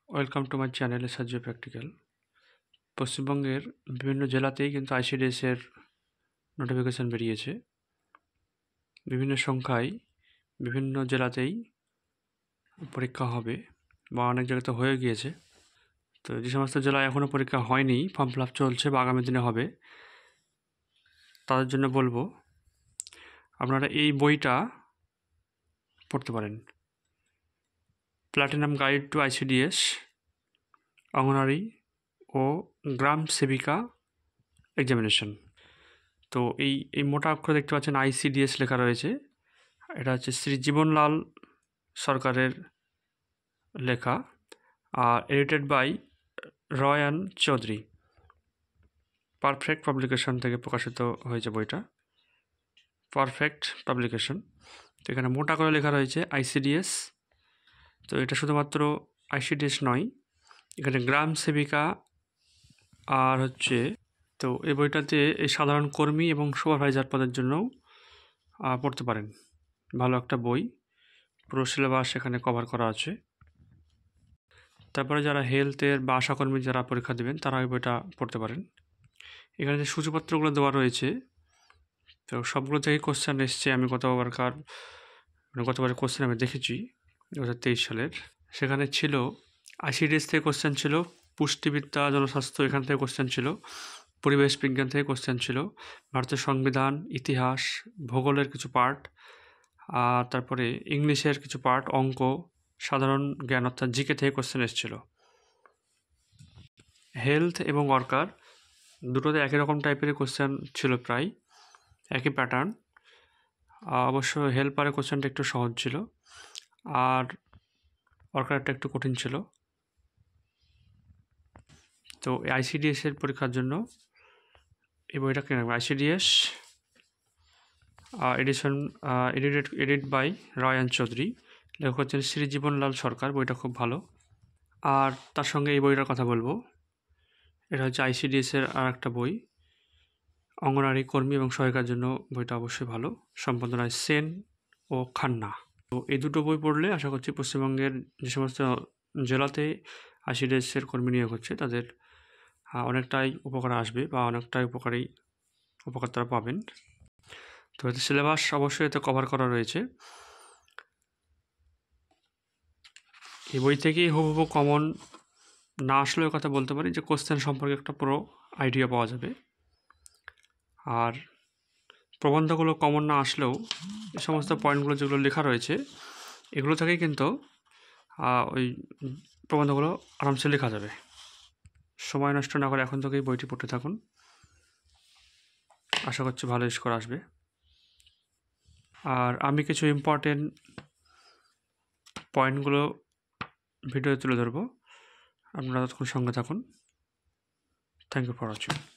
Welcome to my channel SRG practical. পশ্চিমবঙ্গের বিভিন্ন জেলাতেই কিন্তু আইসিডিএসের নোটিফিকেশান বেরিয়েছে। বিভিন্ন সংখ্যায় বিভিন্ন জেলাতেই পরীক্ষা হবে বা অনেক জায়গাতে হয়ে গিয়েছে। তো যে সমস্ত জেলায় এখনও পরীক্ষা হয়নি, ফর্ম ফিল আপ চলছে বা আগামী দিনে হবে, তাদের জন্য বলবো আপনারা এই বইটা পড়তে পারেন। প্ল্যাটিনাম গাইড টু আইসিডিএস, অঙ্গনারী ও গ্রাম সেবিকা এক্সামিনেশন। তো এই মোটা অক্ষরে দেখতে পাচ্ছেন আইসিডিএস লেখা রয়েছে। এটা হচ্ছে শ্রী জীবনলাল সরকারের লেখা আর edited by Rayan Chowdhury. Perfect publication থেকে প্রকাশিত হয়েছে বইটা, পারফেক্ট পাবলিকেশন। তো এখানে মোটা করে লেখা রয়েছে আইসিডিএস। তো এটা শুধুমাত্র আইসিডিএস নয়, এখানে গ্রাম সেবিকা আর হচ্ছে, তো এই বইটাতে এই সাধারণ কর্মী এবং সুপারভাইজার পদের জন্যও পড়তে পারেন। ভালো একটা বই, পুরো সিলেবাস এখানে কভার করা আছে। তারপরে যারা হেলথের বা আশাকর্মী যারা পরীক্ষা দেবেন তারা এই বইটা পড়তে পারেন। এখানে যে সূচিপত্রগুলো দেওয়া রয়েছে, তো সবগুলো থেকেই কোশ্চেন এসছে। আমি গতবারের কোশ্চেন আমি দেখেছি 2023 সালের। সেখানে ছিল আইসিডিএস থেকে কোশ্চেন ছিল, পুষ্টিবিদ্যা জনস্বাস্থ্য এখান থেকে কোশ্চেন ছিল, পরিবেশ বিজ্ঞান থেকে কোশ্চেন ছিল, ভারতের সংবিধান, ইতিহাস, ভূগোলের কিছু পার্ট, আর তারপরে ইংলিশের কিছু পার্ট, অঙ্ক, সাধারণ জ্ঞান অর্থাৎ জিকে থেকে কোশ্চেন এসেছিল। হেলথ এবং ওয়ার্কার দুটোতে একই রকম টাইপের কোশ্চেন ছিল, প্রায় একই প্যাটার্ন। অবশ্য হেল্পারের কোশ্চেনটা একটু সহজ ছিল আর ওয়ার্কারটা একটু কঠিন ছিল। তো আইসিডিএসের পরীক্ষার জন্য এই বইটা কিনে রাখবে। ICDS edition edit by Rayan Chowdhury, লেখক হচ্ছেন শ্রী জীবনলাল সরকার। বইটা খুব ভালো। আর তার সঙ্গে এই বইটার কথা বলবো, এটা হচ্ছে আইসিডিএসের আর একটা বই, অঙ্গনারী কর্মী এবং সহায়িকার জন্য। বইটা অবশ্যই ভালো, সম্পাদনায় সেন ও খান্না। তো এই দুটো বই পড়লে আশা করছি পশ্চিমবঙ্গের যে সমস্ত জেলাতে আইসিডিএসের কর্মী নিয়োগ হচ্ছে তাদের অনেকটাই উপকার আসবে বা অনেকটাই উপকার তারা পাবেন। তো এতে সিলেবাস অবশ্যই এতে কভার করা রয়েছে। এই বই থেকেই হুবহু কমন না আসলেও কথা বলতে পারি যে কোশ্চেন সম্পর্কে একটা পুরো আইডিয়া পাওয়া যাবে। আর প্রবন্ধগুলো কমন না আসলেও এই সমস্ত পয়েন্টগুলো যেগুলো লেখা রয়েছে এগুলো থেকেই কিন্তু ওই প্রবন্ধগুলো আরামসে লেখা যাবে। সময় নষ্ট না করে এখন থেকেই বইটি পড়তে থাকুন, আশা করছি ভালো স্কোর আসবে। আর আমি কিছু ইম্পর্টেন্ট পয়েন্টগুলো ভিডিওতে তুলে ধরবো, আপনারা ততক্ষণ সঙ্গে থাকুন। Thank you for watching.